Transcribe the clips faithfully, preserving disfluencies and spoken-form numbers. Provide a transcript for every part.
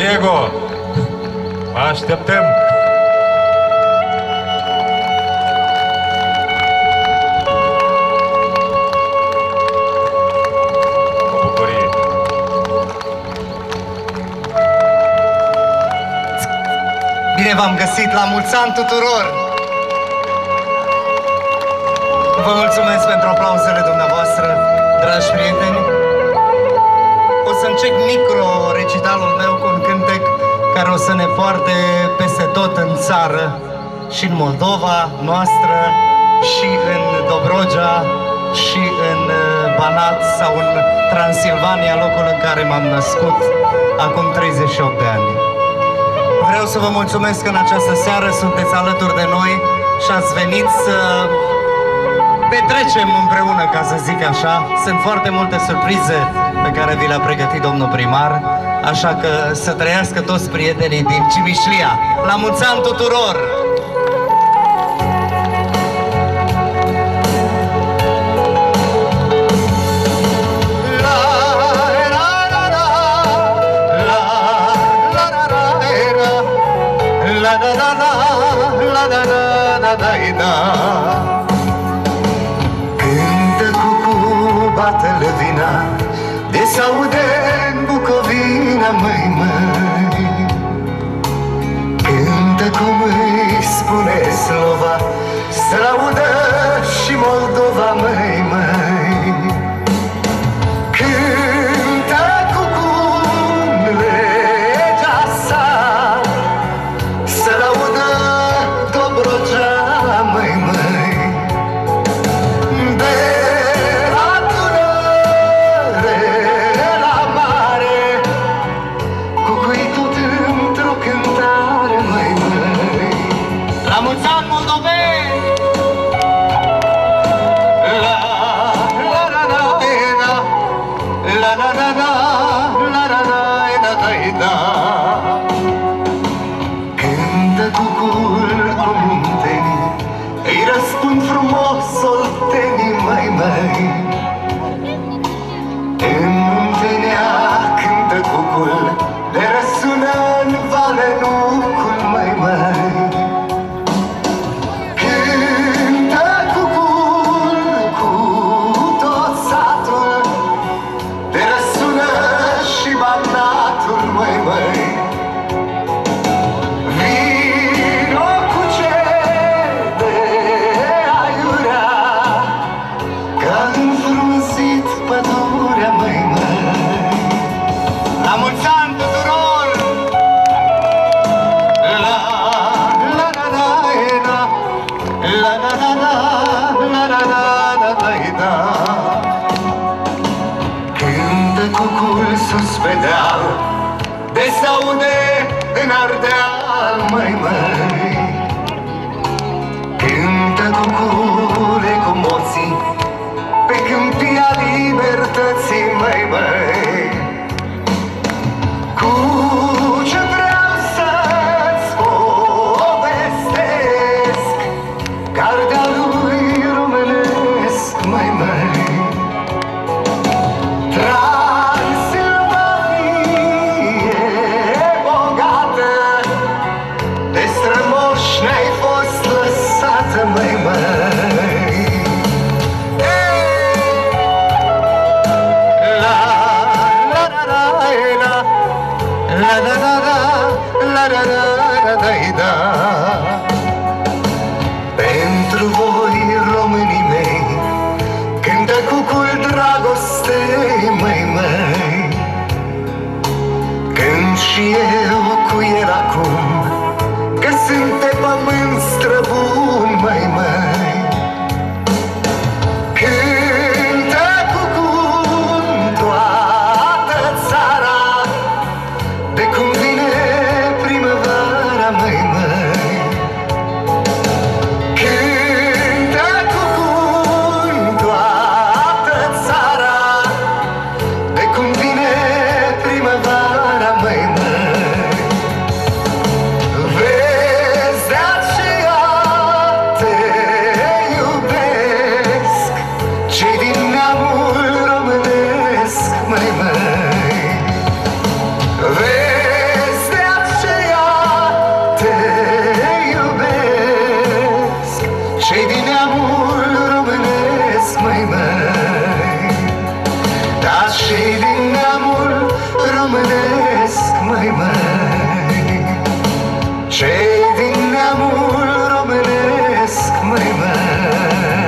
Diego! Așteptăm! Cu bucurie! Bine v-am găsit, la mulți ani tuturor! Vă mulțumesc pentru aplauzele dumneavoastră, dragi prieteni. O să încep micro-recitalul meu cu un cântec care o să ne poarte peste tot în țară, și în Moldova noastră, și în Dobrogea, și în Banat sau în Transilvania, locul în care m-am născut acum treizeci și opt de ani. Vreau să vă mulțumesc că în această seară sunteți alături de noi și ați venit să petrecem împreună, ca să zic așa. Sunt foarte multe surprize pe care vi le-a pregătit domnul primar, așa că să trăiască toți prietenii din Cimișlia. La mulți ani tuturor! Cântă cucu, bată-l vina, de s-aude în Bucovina, măi, măi. Cântă cum îi spune Slova, să-l audă și Moldova, măi, măi. Cântă cucu în legea sa, să-l audă Dobrogea, măi, măi. De la Dunăre la mare, cucui tot într-o cântare, măi, măi. La mulți ani, moldoveni! La la la la la la la la la la la la la la. Cântă cucul cu muntenii, îi răspund frumos oltenii, măi, măi. În Muntenea cântă cucul, le răsună în vale nucul, măi, măi. Cântă cucul cu tot satul, le răsună și Banatul, măi, măi. Vino cu ce de aiurea, că-a înfrunzit pădurea, măi, măi. La mulți ani tuturor! La la la la la la la la la la la la la. Cântă cucul sus pe deal, de s-aude în Ardeal, măi, măi. Cântă cucule cu moții, pe câmpia libertății, măi, măi. Cu ce vreau să-ți povestesc, Gardea lui românesc, măi, măi. Transilvanie bogată, de strămoși n-ai fost lăsată, măi, măi. La la la la la la la la la la la la la la. Pentru voi, românii mei, cântă cucul dragostei, măi, măi. Cânt și eu cu el acum, că sunt pe pământ străbun, măi, măi. Cântă cucul în toată țara, de cum vine primăvara, măi, măi. Cântă cucul în toată țara, de cum vine primăvara, măi, măi. Vezi, de aceea te iubesc, cei din neamul românesc, măi, măi. Vezi, măi, măi, cei din neamul românesc, măi, măi.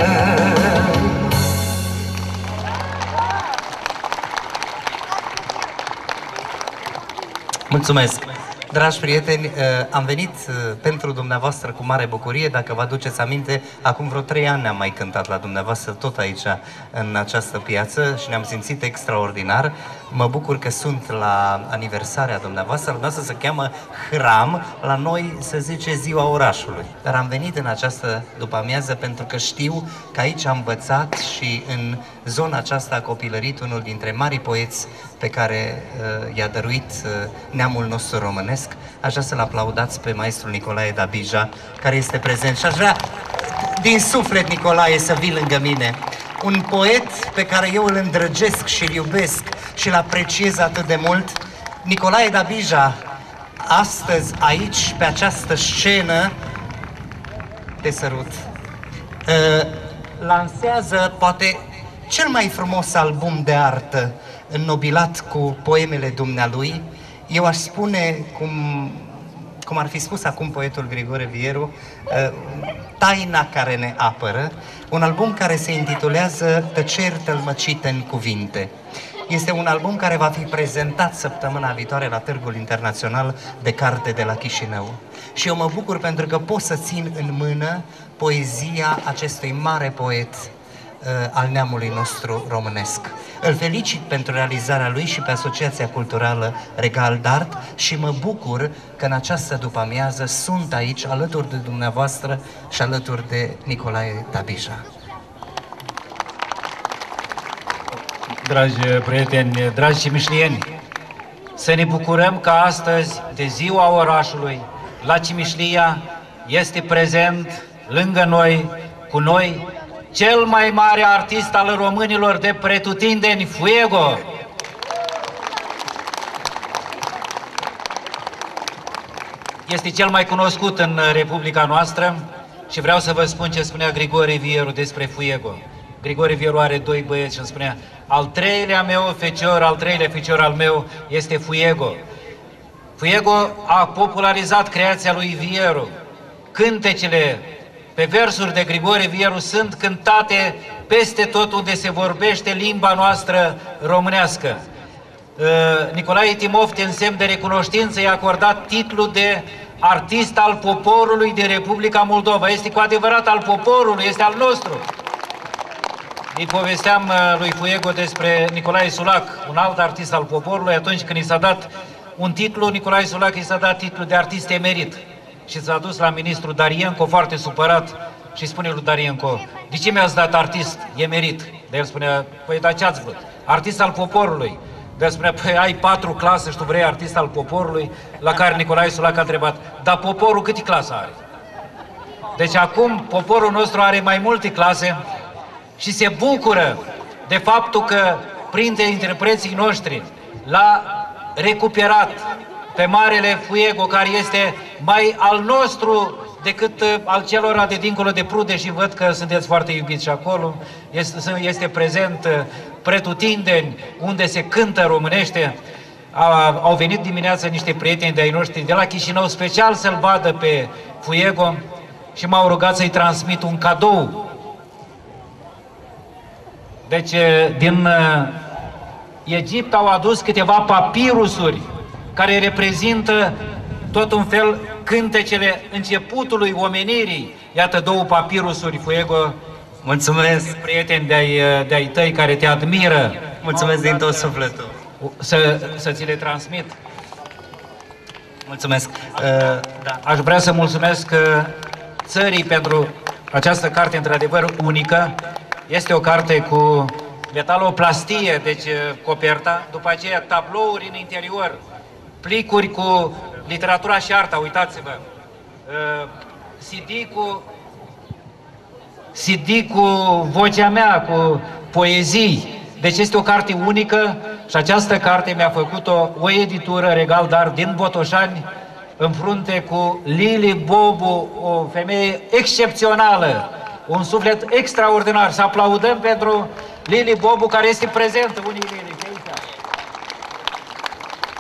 Mulțumesc! Dragi prieteni, am venit pentru dumneavoastră cu mare bucurie. Dacă vă aduceți aminte, acum vreo trei ani am mai cântat la dumneavoastră tot aici, în această piață, și ne-am simțit extraordinar. Mă bucur că sunt la aniversarea dumneavoastră. Dumneavoastră se cheamă Hram, la noi se zice Ziua Orașului. Dar am venit în această după-amiază pentru că știu că aici am învățat și în zona aceasta a copilărit unul dintre marii poeți pe care uh, i-a dăruit uh, neamul nostru românesc. Aș vrea să-l aplaudați pe maestrul Nicolae Dabija, care este prezent, și aș vrea din suflet, Nicolae, să vii lângă mine. Un poet pe care eu îl îndrăgesc și îl iubesc și îl apreciez atât de mult. Nicolae Dabija, astăzi aici, pe această scenă, te sărut, uh, lansează poate cel mai frumos album de artă înnobilat cu poemele dumnealui. Eu aș spune, cum, cum ar fi spus acum poetul Grigore Vieru, Taina care ne apără, un album care se intitulează Tăceri tălmăcite în cuvinte. Este un album care va fi prezentat săptămâna viitoare la Târgul Internațional de Carte de la Chișinău. Și eu mă bucur pentru că pot să țin în mână poezia acestui mare poet al neamului nostru românesc. Îl felicit pentru realizarea lui și pe Asociația Culturală Regal d'Art și mă bucur că în această după-amiază sunt aici alături de dumneavoastră și alături de Nicolae Dabija. Dragi prieteni, dragi cimișlieni, să ne bucurăm că astăzi, de Ziua Orașului, la Cimișlia este prezent lângă noi, cu noi, cel mai mare artist al românilor de pretutindeni, Fuego. Este cel mai cunoscut în Republica noastră și vreau să vă spun ce spunea Grigore Vieru despre Fuego. Grigore Vieru are doi băieți și îmi spunea: al treilea meu fecior, al treilea fecior al meu este Fuego. Fuego a popularizat creația lui Vieru. Cântecele pe versuri de Grigore Vieru sunt cântate peste tot unde se vorbește limba noastră românească. Nicolae Timofte, în semn de recunoștință, i-a acordat titlul de artist al poporului din Republica Moldova. Este cu adevărat al poporului, este al nostru. Îi povesteam lui Fuego despre Nicolae Sulac, un alt artist al poporului. Atunci când i s-a dat un titlu, Nicolae Sulac i s-a dat titlul de artist emerit. Și s-a dus la ministrul Darienko, foarte supărat, și spune lui Darienko: de ce mi-ați dat artist emerit? De el spunea: păi, dar ce-ați vrut? Artist al poporului. De el spunea: păi, ai patru clase și tu vrei artist al poporului? La care Nicolae Sulac a întrebat: dar poporul câte clase are? Deci acum poporul nostru are mai multe clase și se bucură de faptul că printre interpreții noștri l-a recuperat pe marele Fuego, care este mai al nostru decât al celor de dincolo de Prude, și văd că sunteți foarte iubiți și acolo. Este, este prezent pretutindeni unde se cântă românește. Au venit dimineața niște prieteni de ai noștri de la Chișinău special să-l vadă pe Fuego și m-au rugat să-i transmit un cadou. Deci din Egipt au adus câteva papirusuri care reprezintă tot un fel cântecele începutului omenirii. Iată două papirusuri, Fuego. Mulțumesc! Prieteni de-ai de-ai tăi care te admiră. Mulțumesc din tot sufletul! Să, să ți le transmit. Mulțumesc! Uh, da. Aș vrea să mulțumesc țării pentru această carte într-adevăr unică. Este o carte cu metaloplastie, deci coperta, după aceea tablouri în interior, plicuri cu literatura și arta, uitați-vă, C D cu, C D cu vocea mea, cu poezii. Deci este o carte unică și această carte mi-a făcut-o o editură Regal d'Art din Botoșani, în frunte cu Lili Bobu, o femeie excepțională, un suflet extraordinar. Să aplaudăm pentru Lili Bobu, care este prezentă. Unii Lili,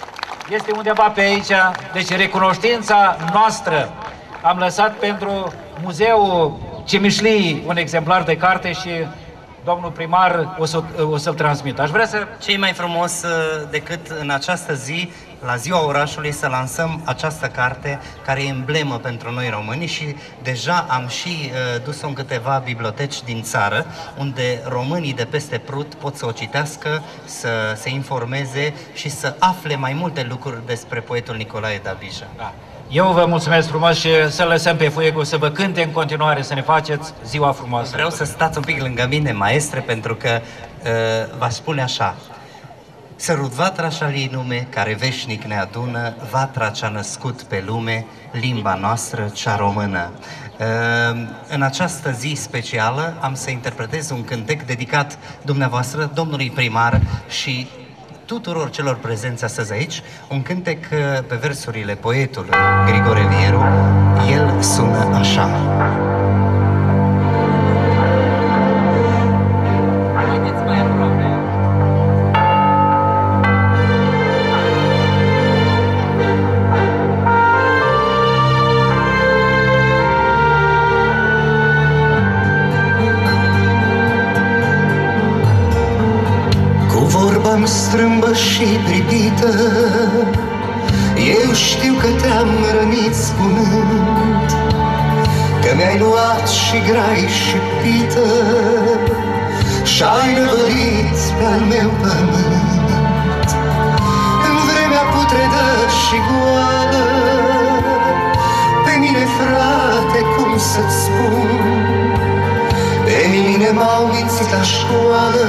este undeva pe aici, deci recunoștința noastră. Am lăsat pentru Muzeul Cimișlii un exemplar de carte și domnul primar o, să, o să-l transmit. Aș vrea să... Ce-i mai frumos decât în această zi, la Ziua Orașului, să lansăm această carte care e emblemă pentru noi români și deja am și uh, dus-o în câteva biblioteci din țară, unde românii de peste Prut pot să o citească, să se informeze și să afle mai multe lucruri despre poetul Nicolae Dabija. Da. Eu vă mulțumesc frumos și să lăsăm pe Fuego să vă cânte în continuare, să ne faceți ziua frumoasă. Vreau să stați un pic lângă mine, maestre, pentru că uh, va spune așa: sărut vatra așa-i nume, care veșnic ne adună, vatra ce-a născut pe lume, limba noastră cea română. Uh, în această zi specială am să interpretez un cântec dedicat dumneavoastră, domnului primar și tuturor celor prezenți astăzi aici, un cântec pe versurile poetului Grigore Vieru. El sună așa. Vorba-mi strâmbă și pripită, eu știu că te-am rănit spunând că mi-ai luat și grai și pită și-ai năvălit pe-al meu pământ. În vremea putredă și goală, pe mine, frate, cum să-ți spun, pe mine m-au mințit la școală,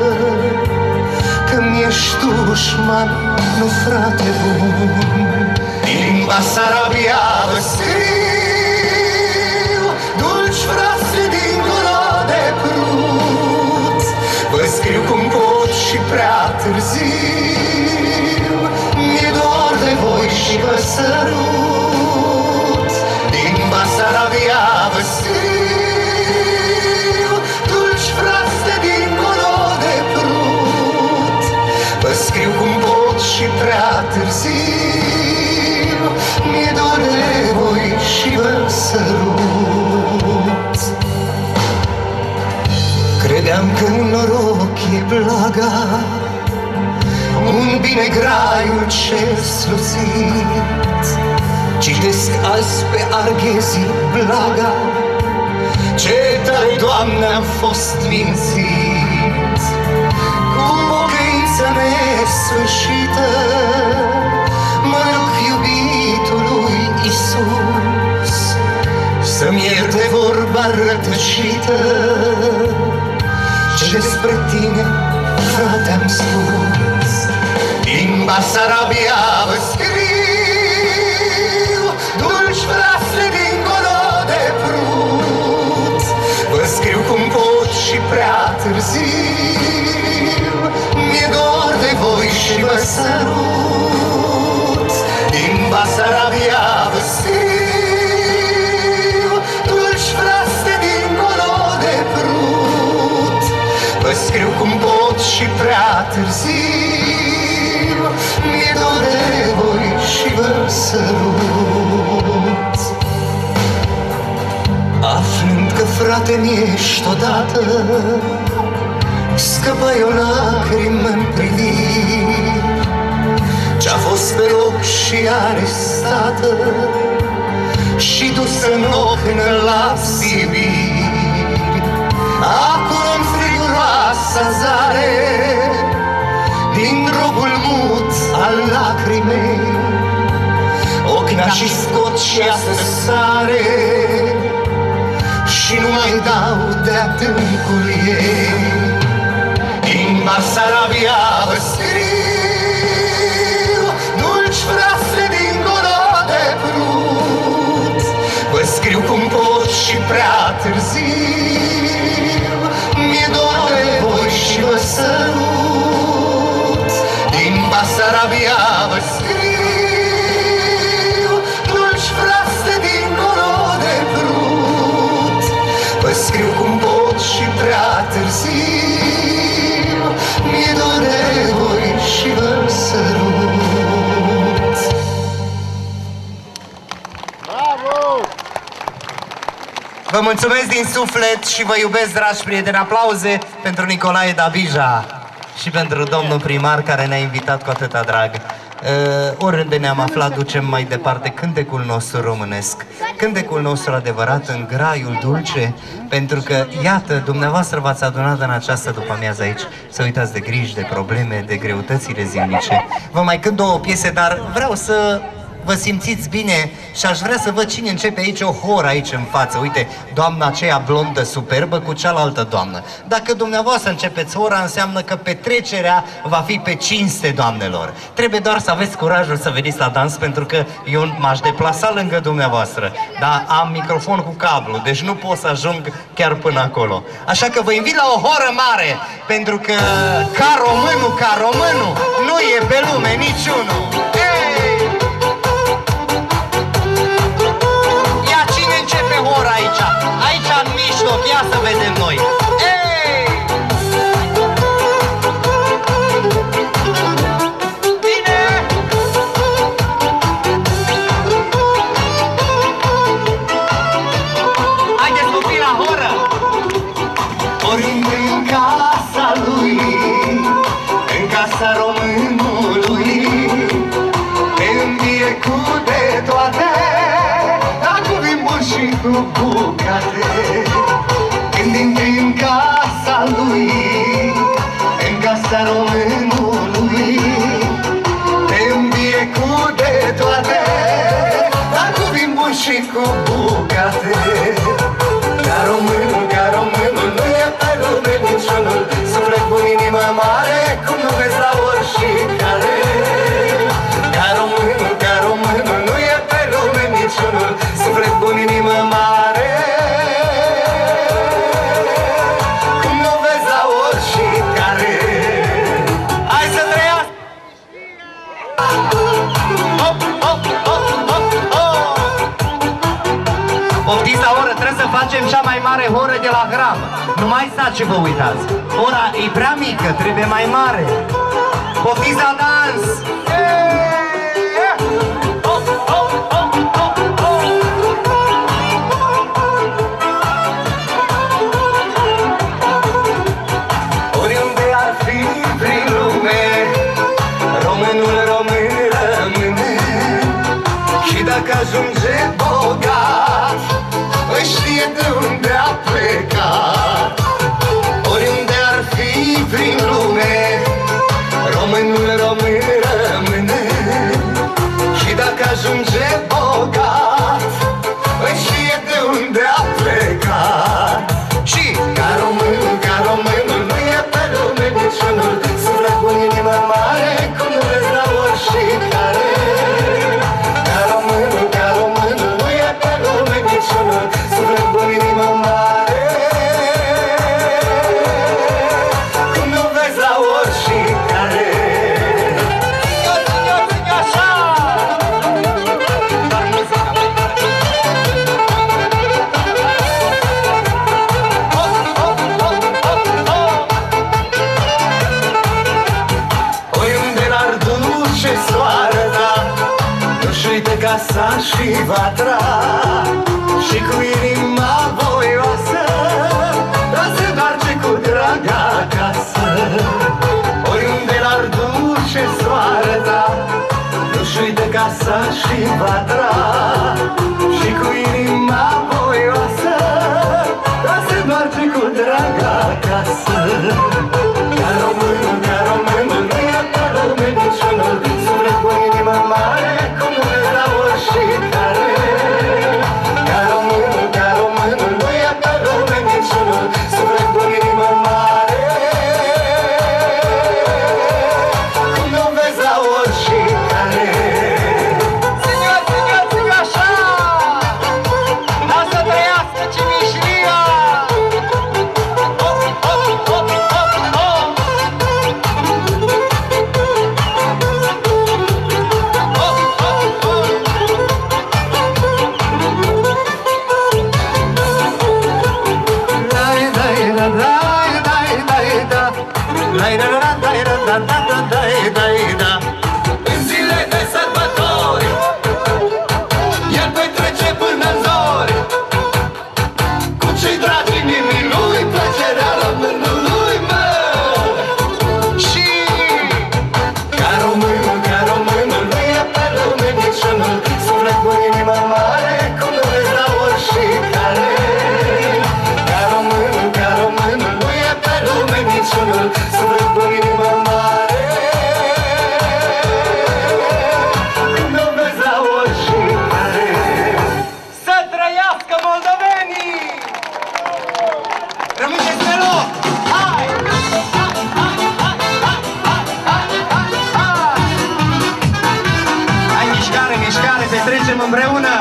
că mi-ești dușman, nu frate bun. Limba Sarabia-vă scriu, dulci frase dincolo de Prut. Vă scriu cum pot și prea târziu, mi-e dor de voi și vă sărut. Limba Sarabia-vă scriu, dulci frase dincolo de Prut. Vă scriu cum pot și prea târziu, mi-e dor de voi și vă sărut. Credeam că un noroc e plaga, un bine graiul cel sluțit. Citesc azi pe Arghezi blaga, ce tare, Doamne, am fost mințit. Cu pocăință nesfârșită mă rog iubitului Iisus să-mi ierte vorba rătăcită, ce despre tine, frate, am spus. Limba Sarabia vă scriu, dulci frase dincolo de Prut. Vă scriu cum pot și prea târziu, mi-e dor de voi și vă sărut. Limba Sarabia vă scriu, dulci frase dincolo de Prut. Vă scriu cum pot și prea târziu, mi-e dor de voi și vă sărut. Aflând că, frate, mi-ești odată, scăpai o lacrimă în priviri, ce-a fost pe loc și arestată și dusă în ochnă la Sibir. Acolo, în friguroasa zare, din drogul mut al lacrimei, ochna și scot și astă sare și nu mai dau de adâncul ei. Limba Sarabia vă scriu, dulci frase dincolo de Prut. Vă scriu cum pot și prea târziu, mi-e dor de voi și vă sărut. Limba Sarabia vă scriu, dulci frase dincolo de Prut. Vă scriu cum pot și prea târziu, mi-e dor de voi Vă mulțumesc din suflet și vă iubesc, dragi prieteni. Aplauze pentru Nicolae Davija și pentru domnul primar care ne-a invitat cu atâta drag. Uh, oriunde ne-am aflat, ducem mai departe cântecul nostru românesc, cântecul nostru adevărat în graiul dulce, pentru că, iată, dumneavoastră v-ați adunat în această după-amiază aici să uitați de griji, de probleme, de greutățile zilnice. Vă mai cânt două piese, dar vreau să vă simțiți bine și aș vrea să văd cine începe aici o horă aici în față. Uite, doamna aceea blondă superbă cu cealaltă doamnă. Dacă dumneavoastră începeți hora, înseamnă că petrecerea va fi pe cinste, doamnelor. Trebuie doar să aveți curajul să veniți la dans, pentru că eu m-aș deplasa lângă dumneavoastră. Dar am microfon cu cablu, deci nu pot să ajung chiar până acolo. Așa că vă invit la o horă mare, pentru că ca românul, ca românul, nu e pe lume niciunul. Hey! Începe hora aici, aici în mijloc, ia să vedem noi. Ei! Bine! Haideți copii la horă! Oriunde în casa lui, în casa românului, te îmbie cu de toate, și cu bucate. Când intri în casa lui, în casa românului, te îmbie cu de toate, dar cu vin bun și cu bucate. Ca românul, ca românul, nu e pe lume niciunul, suflet bun, inimă mare, cum nu vezi la oricare. Ca românul, ca românul, nu e pe lume niciunul, suflet bun, inimă mare, cum nu vezi la oricare. Hai să trăiască! Hop, hop, hop, hop, hop! Poftiți la oră, trebuie să facem cea mai mare horă de la gram. Nu mai stați și vă uitați. Ora e prea mică, trebuie mai mare. Poftiți la dans! Hop, hop, hop, hop, hop! Oriunde ar fi prin lume, românul român rămâne. Și dacă ajunge bogat, îi știe de unde a plecat. Oriunde ar fi prin lume, românul român rămâne. Și dacă ajunge bogat, îi știe de unde a plecat. Și ca românul, ca românul, nu e pe lume niciunul, suflet bun, inimă mare, cum nu vezi la oricare. Ca românul, ca românul, nu e pe lume niciunul, suflet bun, inimă mare, cum nu vezi la oricare. Casa și vatra și cu inima voioasă, dar se întoarce cu drag acasă. Oriunde l-ar duce soarta, nu-și uită casa și vatra și cu inima voioasă, dar se întoarce cu drag acasă. Ca românul, ca românul, nu e pe lume niciunul, suflet cu inimă mare, cum nu vezi la oricare. Ca românul, ca românul, nu e pe lume niciunul, suflet cu inimă mare, cum nu vezi la oricare. Signor, signor, signor, așa! Lasă trăiască cimișlia! Hop, hop, hop, hop! petrecem împreună!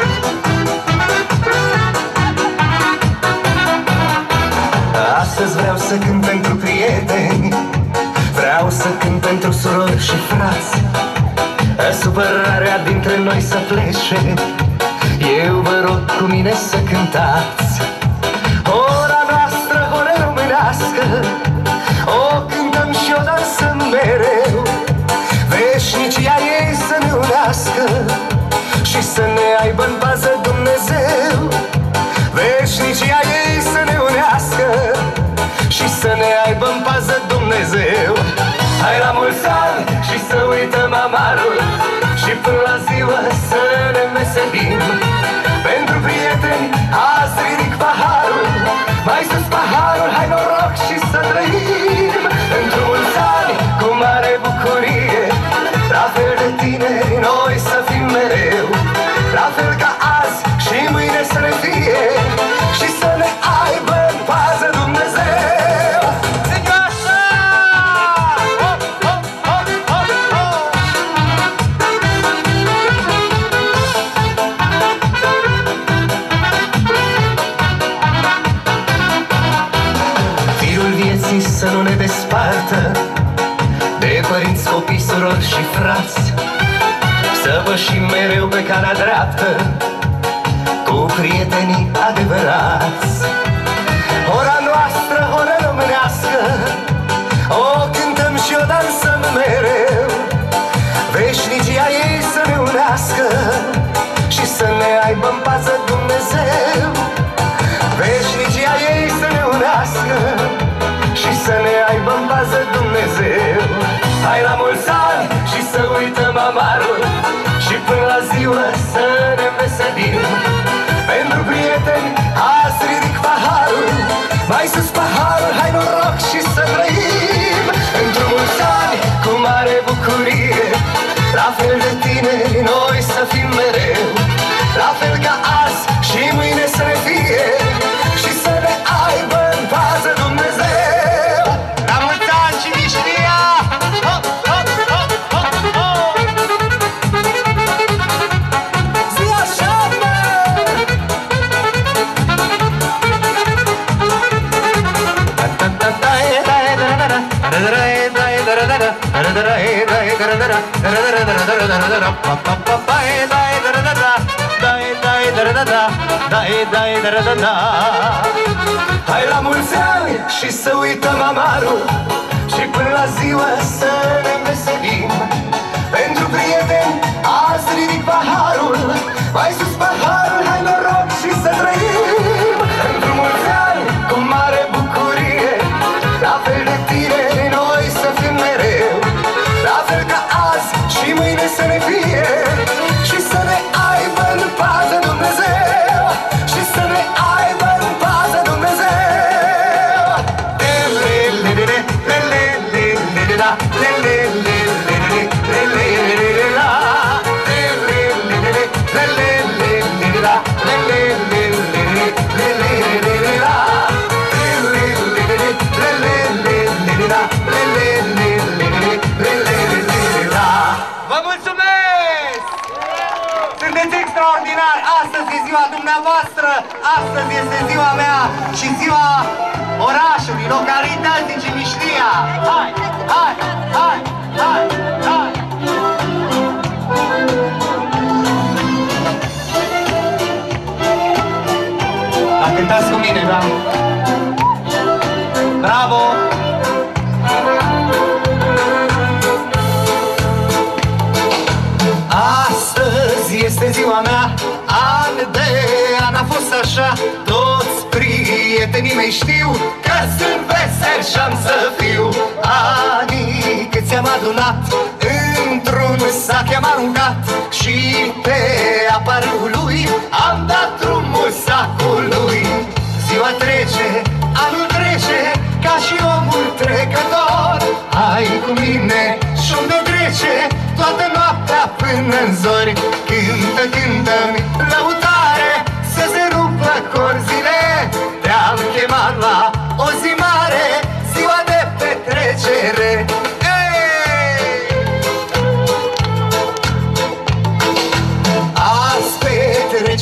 Astăzi vreau să cânt pentru prieteni, vreau să cânt pentru surori și frați. Supărarea dintre noi să plece, eu vă rog cu mine să cântați. Ora noastră, ora românească, o cântăm și o dansăm mereu. Veșnicia ei să ne unească și să ne aibă în pază Dumnezeu. Veșnicia ei să ne unească și să ne aibă în pază Dumnezeu. Hai la mulți ani și să uităm amarul și până la ziua să ne veselim. Pentru prieteni azi ridic paharul, mai sus paharul, hai noroc și să trăim. Într-un mulți ani cu mare bucurie, la fel de tineri noi să fim mereu. La fel ca azi și mâine să ne fie și să ne aibă în pază Dumnezeu. Țigășa! Hop, hop, hop, hop, hop! Firul vieții să nu ne despartă de părinți, copii, surori și frați. Să pășim mereu pe calea dreaptă cu prietenii adevărați. Ora noastră, ora românească, o cântăm și o dansăm mereu. Veșnicia ei să ne unească și să ne aibă în pază Dumnezeu. Veșnicia ei să ne unească și să ne aibă în pază Dumnezeu. Hai la mulți ani și să uităm amarul și până la ziua să ne veselim. Pentru prieteni azi ridic paharul, mai sus paharul, hai noroc și să trăim. Într-un mulți ani cu mare bucurie, la fel de tineri noi să fim mereu. La fel ca azi și mâine să ne fie și să ne aibă în pază Dumnezeu. La mulți ani și mișlia! Hop, hop, hop, hop, hop! Zi așa, mă! Hai la mulți ani și să uităm amarul și până la ziua să ne veselim. Pentru prieteni azi ridic paharul, mai sus paharul, hai noroc și să trăim. Pentru mulți ani cu mare bucurie, la fel de tineri noi să fim mereu. La fel ca azi și mâine să ne fie și să ne aibă în pază Dumnezeu. Și să ne aibă în pază Dumnezeu. Vă mulțumesc! Sunteți extraordinari! Astăzi e ziua dumneavoastră, astăzi este ziua mea și ziua orașului, localității Cimișlia. Hai, hai, hai, hai, hai! La cântați cu mine, da? Bravo! Astăzi este ziua mea, an de an a fost așa. Toți prietenii mei știu că sunt vesel și-am să fiu. Anii cât ți-am adunat, într-un sac i-am aruncat și pe apa râului am dat drumul sacului. Ziua trece, anul trece, ca și omul trecător. Hai cu mine și unde trece toată noaptea până-n zori. Cântă, cântă-mi lăutare, să se rupă corzile. Te-am chemat la o zi mare, ziua de petrecere. Ei!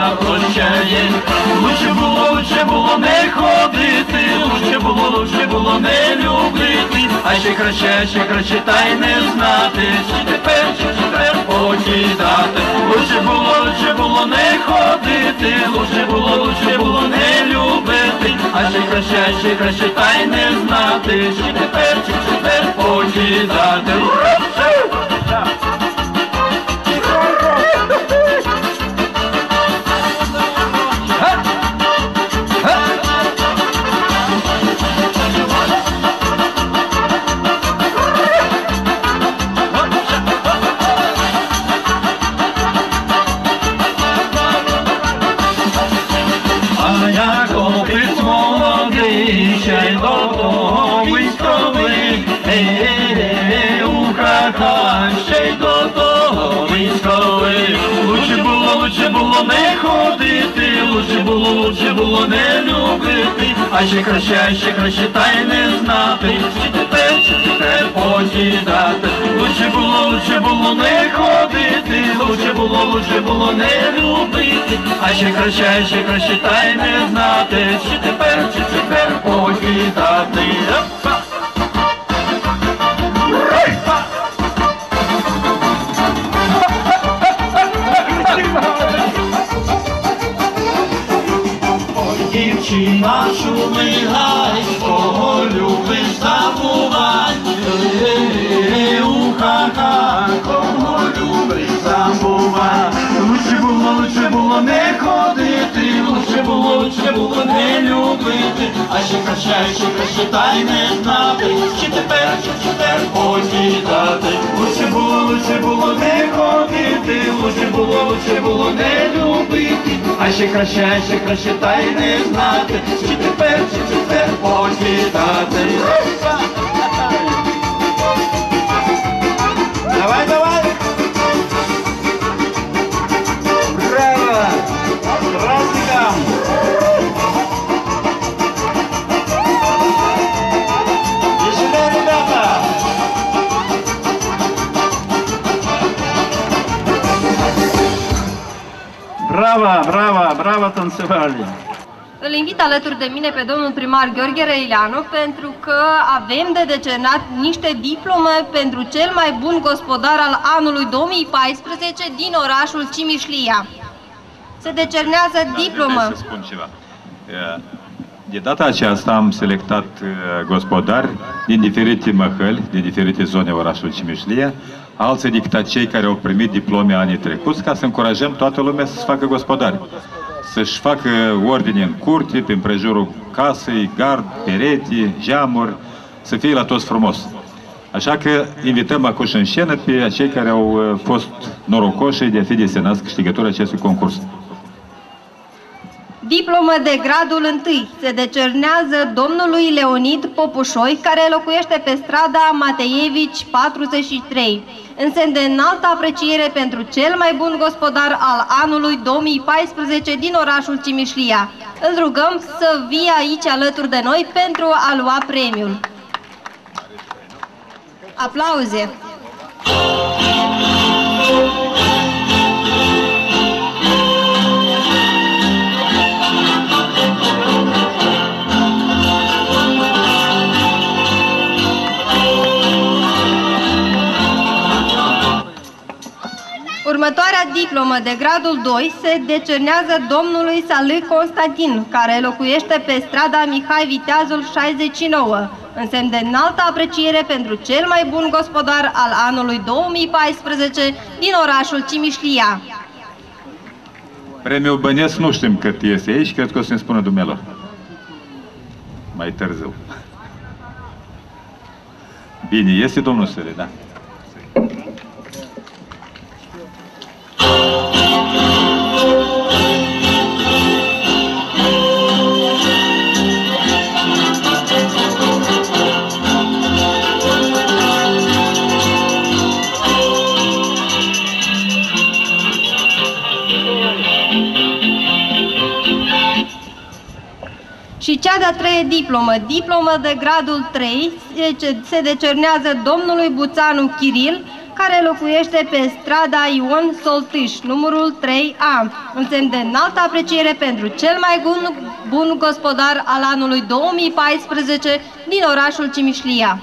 я прощає. Лучше було, лучше було не ходити, лучше було, лучше було не любити, а ще краще, ще краще та й не знати, чи тепер, чи тепер покидати. Лучше було, лучше було не ходити, лучше було, лучше було не любити, а ще краще, ще краще та й не знати, чи тепер, чи тепер покидати. Лучше було не ходити, лучше було, лучше було не любити, а ще краще, а ще краще та й не знати, чи тепер, чи тепер покидати. Лучше було, лучше було не ходити, лучше було, лучше було не любити, а ще краще, а ще краще та й не знати, чи тепер, чи тепер покидати. Дівчина шумигай, кого любиш забувай, у-ха-ха, кого любиш забувай. Лучше було, лучше було не ходити, лучше було, лучше було не любити, а ще краще, ще краще та й не знати, чи тепер, чи тепер покидати. Лучше було, лучше було не ходити, лучше було, лучше було не любити, а ще краще, ще краще та й не знати, чи тепер, чи тепер покидати. Давай, давай! Браво! С праздником! И сюда, ребята! Браво, браво, браво танцевали! Îl invit alături de mine pe domnul primar Gheorghe Răileanu pentru că avem de decernat niște diplome pentru cel mai bun gospodar al anului două mii paisprezece din orașul Cimișlia. Se decernează diplomă. Să spun ceva. De data aceasta am selectat gospodari din diferite măhăli, din diferite zone orașului Cimișlia, alții decât cei care au primit diplome anii trecuți, ca să încurajăm toată lumea să se facă gospodari. Să-și facă ordine în curte, pe împrejurul casei, gard, perete, geamuri, să fie la toți frumos. Așa că invităm acum în scenă pe cei care au fost norocoși de a fi desenați câștigători acestui concurs. Diplomă de gradul întâi se decernează domnului Leonid Popușoi, care locuiește pe strada Mateievici patruzeci și trei, în semn de înaltă apreciere pentru cel mai bun gospodar al anului două mii paisprezece din orașul Cimișlia. Îl rugăm să vie aici alături de noi pentru a lua premiul. Aplauze! Următoarea diplomă de gradul doi se decernează domnului Salâ Constantin, care locuiește pe strada Mihai Viteazul șaizeci și nouă, în semn de înaltă apreciere pentru cel mai bun gospodar al anului două mii paisprezece din orașul Cimișlia. Premiul bănesc nu știm cât este aici, cred că o să-mi spună dumnealor. Mai târziu. Bine, este domnul Săle, da? Și cea de-a treia diplomă, diplomă de gradul trei, se decernează domnului Buțanu Chiril, care locuiește pe strada Ion Soltâș, numărul trei A, în semn de înaltă apreciere pentru cel mai bun, bun gospodar al anului două mii paisprezece din orașul Cimișlia.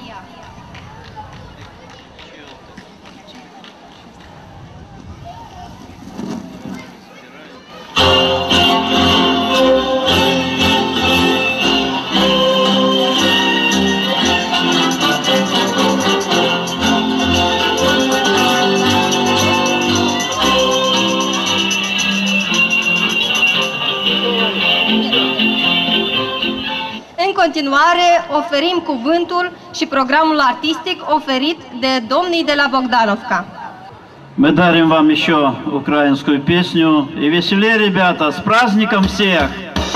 În continuare, oferim cuvântul și programul artistic oferit de domnii de la Bogdanovka. Мы дарим вам еще украинскую песню. И веселее, ребята, с праздником всех!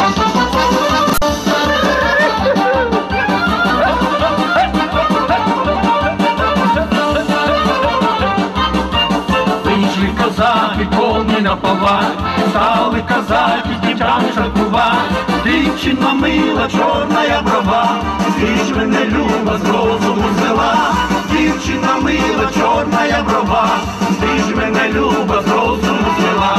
Вийшли козаки, повні на повар, стали казаки з дівчами жартувати. Дівчина мила, чорна я брова, ти ж мене люба з розуму звела. Дівчина мила, чорна я брова, ти ж мене люба з розуму звела.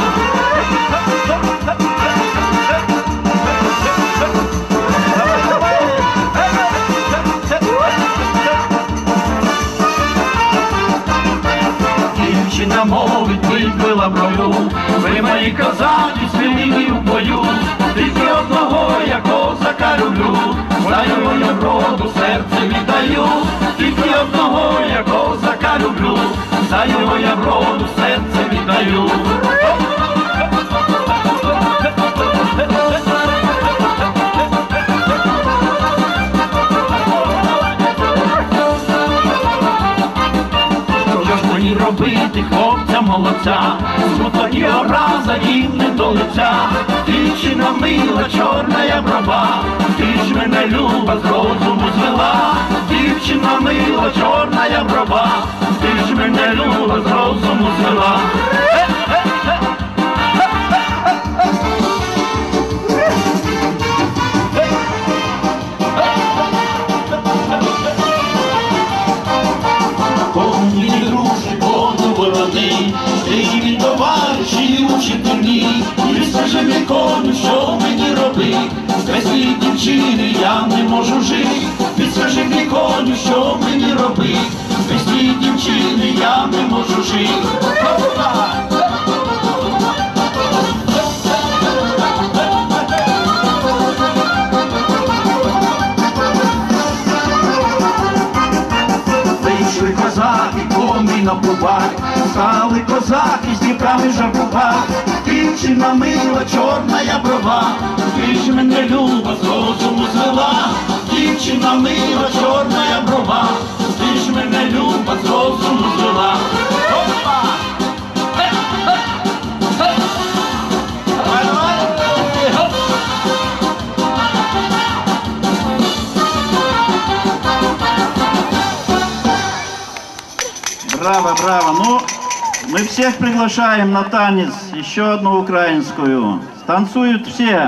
Дівчина мовить, випила брову, ви мої козаки, сміливі в бою. Тільки одного я козака люблю, за його я вроду серце віддаю. Тільки одного я козака люблю, за його я вроду серце віддаю. Що ж мені робити, хлопця молодця, смуток і образа їм не до лиця. Дівчина мила, чорна я брова, ти ж мене люба з розуму звела. Дівчина мила, чорна я брова, ти ж мене люба з розуму звела. Повні груші, воду ворони, стрімі товариші, учителі. І скажи мені, коню, що мені робити, без цієї дівчини я не можу жити. Підскажи мені, коню, що мені робити, без цієї дівчини я не можу жити. Вийшли козаки, повні на пубах, стали козаки з дівками жартувати. Дівчина мила, чорна я брова, ти ж мене люба з розуму звела. Дівчина мила, чорна я брова, ти ж мене люба з розуму звела. Браво, браво! Ну, мы всех приглашаем на танец, еще одну украинскую. Танцуют все.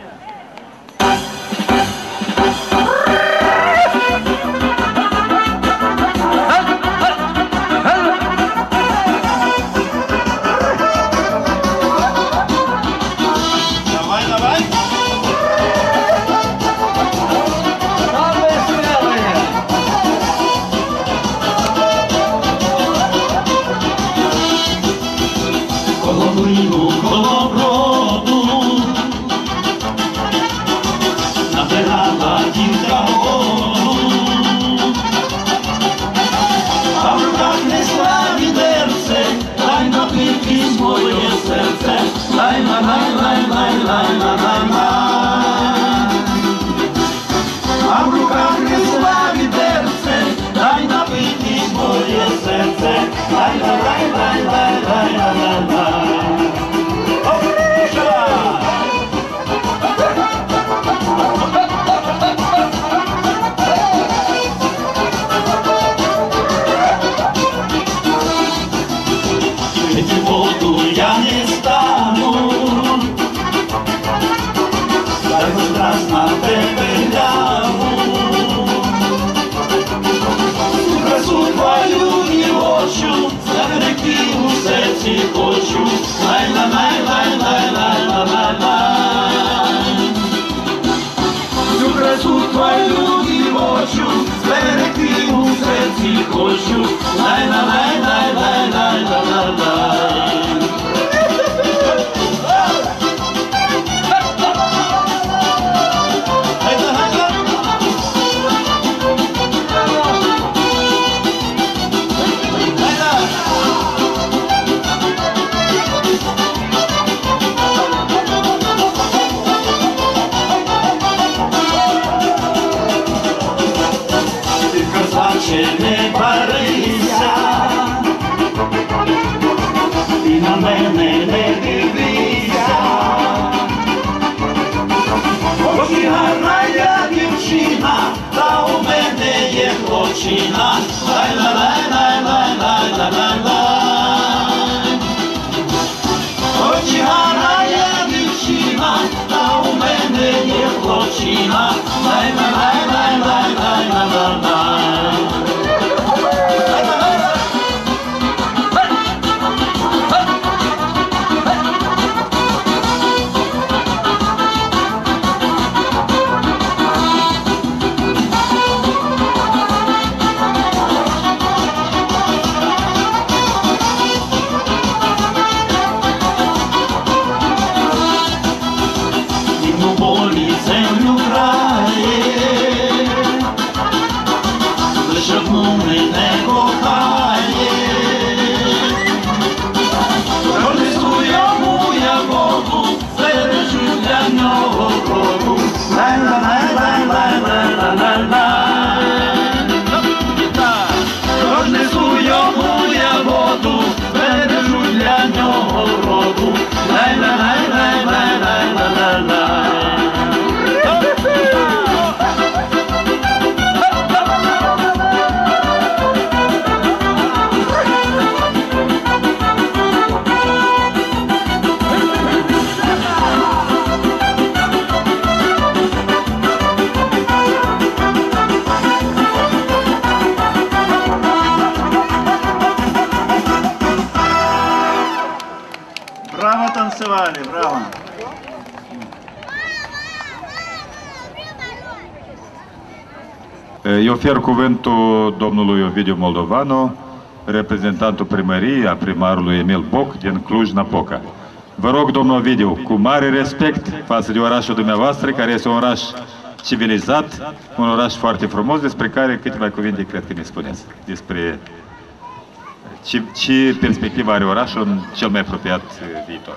Давай, давай! Колобрину, колоброду, набирала дівка воду, а в руках несла відерце, дай напитки моє серце, лай лай лай лай лай лай лай лай. А в руках несла відерце, дай напитки моє серце, лай лай лай лай лай лай лай лай. Пити воду я не стану, так раз на тебе гляну. Красу твою і очу serții coșu, lai la lai lai lai lai la la la. Tu crescut mai lunghi ociu, spere cu serții coșu, lai la lai lai lai lai la la la. Ce ne parisa din a mene ne divisa Ochii haraia divšina da u mene je zločina Laj la laj laj laj laj laj laj laj Ochii haraia divšina da u mene je zločina Laj la laj laj laj laj laj laj laj Bravo! Eu ofer cuvântul domnului Ovidiu Moldovanu, reprezentantul primăriei, a primarului Emil Boc din Cluj-Napoca. Vă rog, domnul Ovidiu, cu mare respect față de orașul dumneavoastră, care este un oraș civilizat, un oraș foarte frumos, despre care câteva cuvinte cred că ne spuneți, despre ce, ce perspectivă are orașul în cel mai apropiat viitor.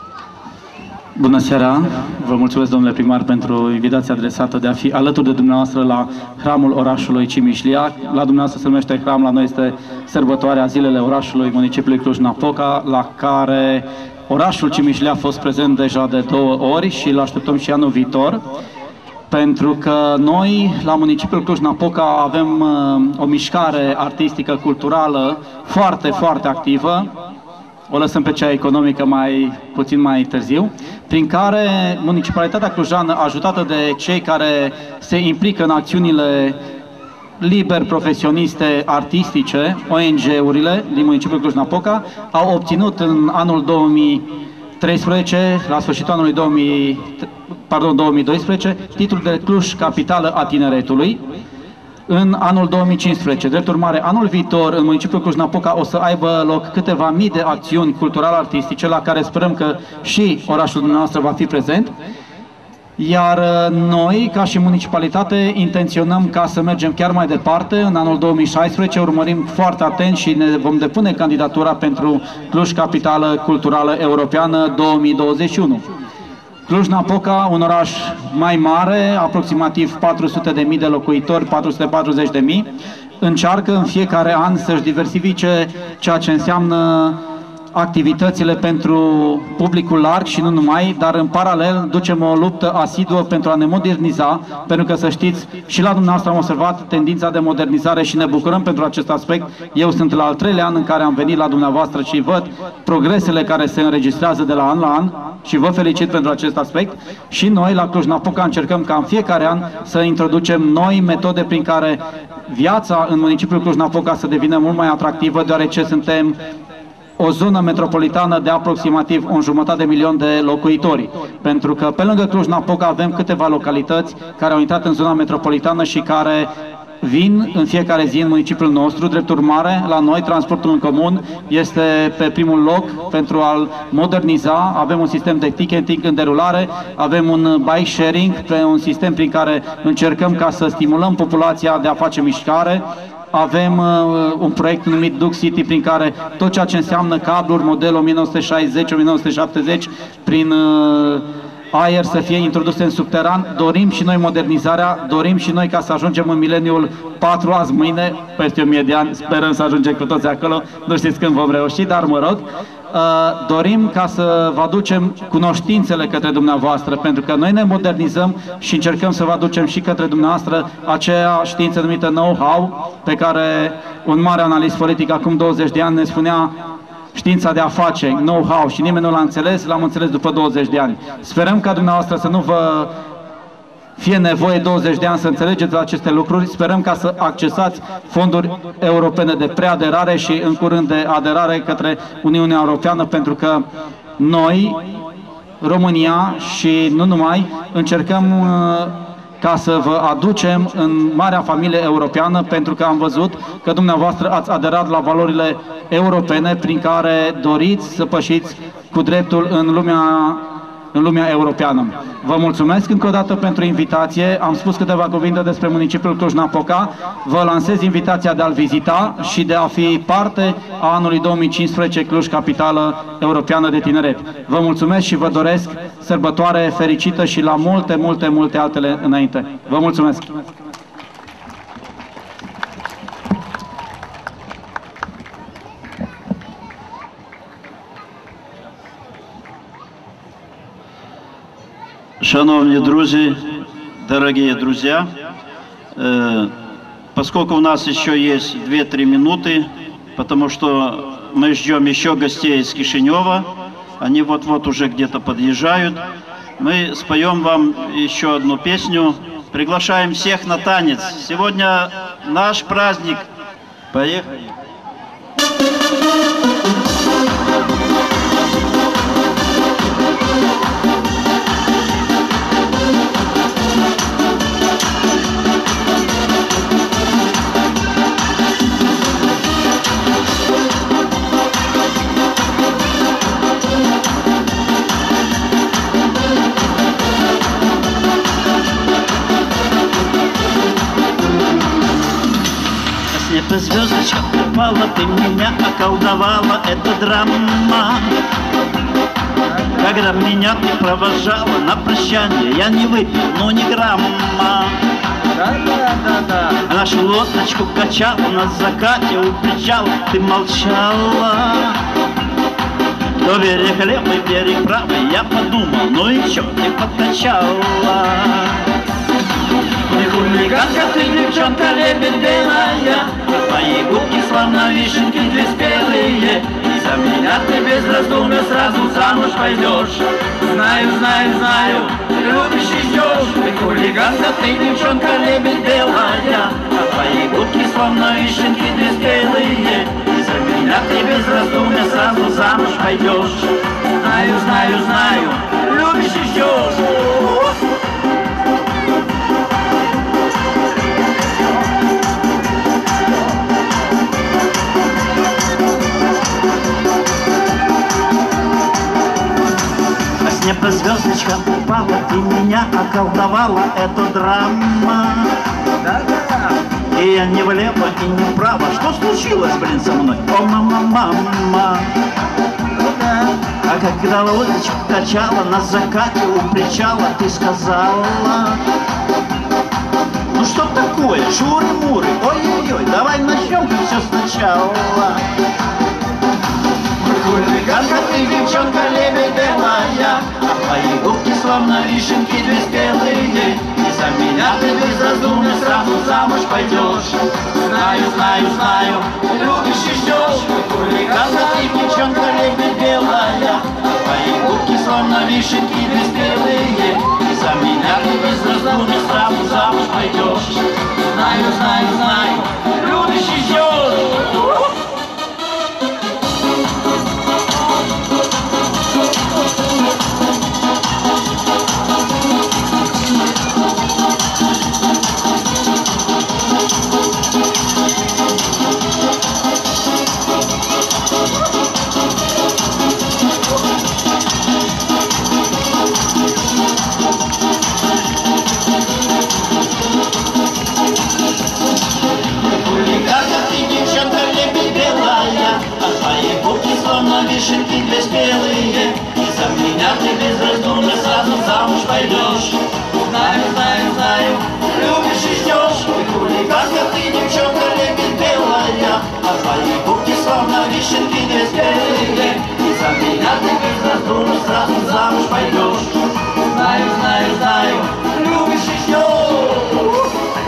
Bună seara! Vă mulțumesc, domnule primar, pentru invitația adresată de a fi alături de dumneavoastră la hramul orașului Cimișlia. La dumneavoastră se numește hram, la noi este sărbătoarea zilele orașului municipiului Cluj-Napoca, la care orașul Cimișlia a fost prezent deja de două ori și îl așteptăm și anul viitor, pentru că noi, la municipiul Cluj-Napoca, avem uh, o mișcare artistică, culturală foarte, foarte activă. O lăsăm pe cea economică mai puțin mai târziu, prin care municipalitatea clujană, ajutată de cei care se implică în acțiunile liber profesioniste artistice, O N G-urile din municipiul Cluj-Napoca, au obținut în anul două mii treisprezece, la sfârșitul anului două mii, pardon, două mii doisprezece, titlul de Cluj, capitală a tineretului, în anul două mii cincisprezece. Drept urmare, anul viitor, în municipiul Cluj-Napoca, o să aibă loc câteva mii de acțiuni cultural-artistice, la care sperăm că și orașul dumneavoastră va fi prezent. Iar noi, ca și municipalitate, intenționăm ca să mergem chiar mai departe. În anul două mii șaisprezece urmărim foarte atent și ne vom depune candidatura pentru Cluj, capitală culturală europeană două mii douăzeci și unu. Cluj-Napoca, un oraș mai mare, aproximativ patru sute de mii de locuitori, patru sute patruzeci de mii, încearcă în fiecare an să-și diversifice ceea ce înseamnă activitățile pentru publicul larg și nu numai, dar în paralel ducem o luptă asiduă pentru a ne moderniza, pentru că, să știți, și la dumneavoastră am observat tendința de modernizare și ne bucurăm pentru acest aspect. Eu sunt la al treilea an în care am venit la dumneavoastră și văd progresele care se înregistrează de la an la an și vă felicit pentru acest aspect. Și noi la Cluj-Napoca încercăm ca în fiecare an să introducem noi metode prin care viața în municipiul Cluj-Napoca să devină mult mai atractivă, deoarece suntem o zonă metropolitană de aproximativ un jumătate de milion de locuitori. Pentru că pe lângă Cluj-Napoca avem câteva localități care au intrat în zona metropolitană și care vin în fiecare zi în municipiul nostru. Drept urmare, la noi transportul în comun este pe primul loc pentru a-l moderniza. Avem un sistem de ticketing în derulare, avem un bike sharing, pe un sistem prin care încercăm ca să stimulăm populația de a face mișcare. Avem uh, un proiect numit Duc City, prin care tot ceea ce înseamnă cabluri model o mie nouă sute șaizeci - o mie nouă sute șaptezeci prin uh, aer să fie introduse în subteran. Dorim și noi modernizarea, dorim și noi ca să ajungem în mileniul patru azi mâine, peste o mie de ani, sperăm să ajungem cu toți acolo, nu știți când vom reuși, dar mă rog, dorim ca să vă aducem cunoștințele către dumneavoastră, pentru că noi ne modernizăm și încercăm să vă aducem și către dumneavoastră acea știință numită know-how, pe care un mare analist politic acum douăzeci de ani ne spunea: știința de a face, know-how, și nimeni nu l-a înțeles, l-am înțeles după douăzeci de ani. Sperăm ca dumneavoastră să nu vă fie nevoie douăzeci de ani să înțelegeți aceste lucruri. Sperăm ca să accesați fonduri europene de preaderare și în curând de aderare către Uniunea Europeană, pentru că noi, România și nu numai, încercăm ca să vă aducem în marea familie europeană, pentru că am văzut că dumneavoastră ați aderat la valorile europene prin care doriți să pășiți cu dreptul în lumea, în lumea europeană. Vă mulțumesc încă o dată pentru invitație. Am spus câteva cuvinte despre municipiul Cluj-Napoca. Vă lansez invitația de a-l vizita și de a fi parte a anului două mii cincisprezece Cluj, capitală europeană de tineret. Vă mulțumesc și vă doresc sărbătoare fericită și la multe, multe, multe altele înainte. Vă mulțumesc! Шановні друзі, дорогие друзья, э, поскольку у нас еще есть две-три минуты, потому что мы ждем еще гостей из Кишинева, они вот-вот уже где-то подъезжают, мы споем вам еще одну песню, приглашаем всех на танец. Сегодня наш праздник. Поехали! Эта звездочка упала, ты меня околдовала, это драма. Когда меня ты провожала на прощание, я не выпил, но ни грамма. Да-да-да-да. Нашу лодочку качала на закате у причала, ты молчала. То берег левый, берег правый, я подумал, ну и чё ты подкачала? Ты хулиганка, ты девчонка, лебедь белая, твои губки словно вишенки две спелые, и за меня ты без раздумья сразу замуж пойдешь. Знаю, знаю, знаю, ты любишь и ждешь. Ты хулиганка, ты девчонка, лебедь белая, твои губки словно вишенки две спелые, и за меня ты без раздумья сразу замуж пойдешь. Знаю, знаю, знаю, любишь и ждешь. С неба звездочка упала, ты меня околдовала, это драма. Да-да. И я не влево и не вправо. Что случилось, блин, со мной? О, мама, мама. Да. А когда лодочку качала на закате у причала, ты сказала: ну что такое, шуры-муры, ой-ой-ой, давай начнем все сначала. Хулиганка, ты девчонка, лебедь белая, а твои губки словно вишенки две спелые, и за меня ты без раздумья сразу замуж пойдешь. Знаю, знаю, знаю, ты любишь и ждешь. Хулиганка, ты девчонка, лебедь белая, а твои губки словно вишенки две спелые, и за меня ты без раздумья сразу замуж пойдешь. Знаю, знаю, знаю, ты любишь и ждешь. Вишенки две спелые, и за меня ты безраздумно сразу замуж пойдешь. Знаю, знаю, знаю, любишь и ждешь. Ты хулиганка, ты девчонка, лебедь белая, а твои губки словно вишенки две спелые, и за меня ты безраздумно сразу замуж пойдешь. Знаю, знаю, знаю, любишь и ждешь.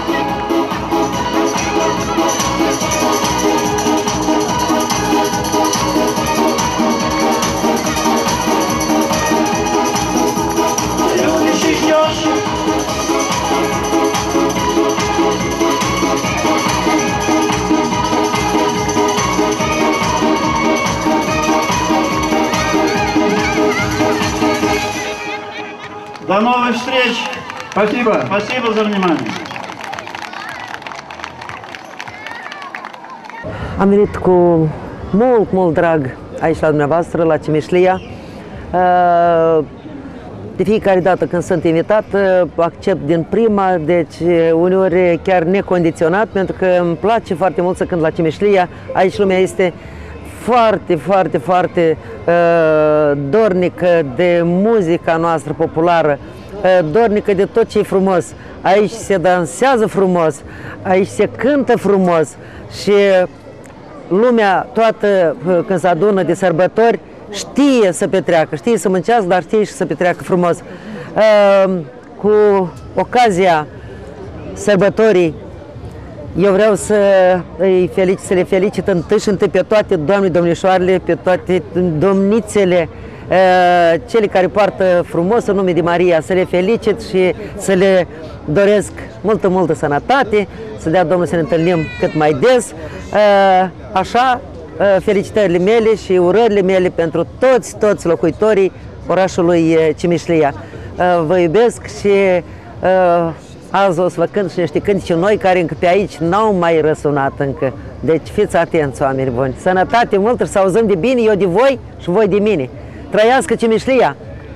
До новых встреч! Спасибо! Спасибо за внимание! Am venit cu mult, mult drag aici la dumneavoastră, la Cimișlia. De fiecare dată când sunt invitat, accept din prima, deci uneori chiar necondiționat, pentru că îmi place foarte mult să cânt la Cimișlia. Aici lumea este foarte, foarte, foarte uh, dornică de muzica noastră populară, uh, dornică de tot ce e frumos. Aici se dansează frumos, aici se cântă frumos și lumea toată, uh, când se adună de sărbători, știe să petreacă, știe să mâncească, dar știe și să petreacă frumos. Uh, cu ocazia sărbătorii, eu vreau să, îi felicit, să le felicit întâi și întâi pe toate doamne, domnișoarele, pe toate domnițele, uh, cele care poartă frumos în nume de Maria, să le felicit și să le doresc multă, multă sănătate, să dea Domnul să ne întâlnim cât mai des. Uh, așa, uh, felicitările mele și urările mele pentru toți, toți locuitorii orașului Cimișlia. Uh, vă iubesc și uh, azi o să vă cânt și niște cântece noi care încă pe aici n-au mai răsunat încă. Deci fiți atenți, oameni buni. Sănătate multă și să auzim de bine, eu de voi și voi de mine. Trăiască Cimișlia!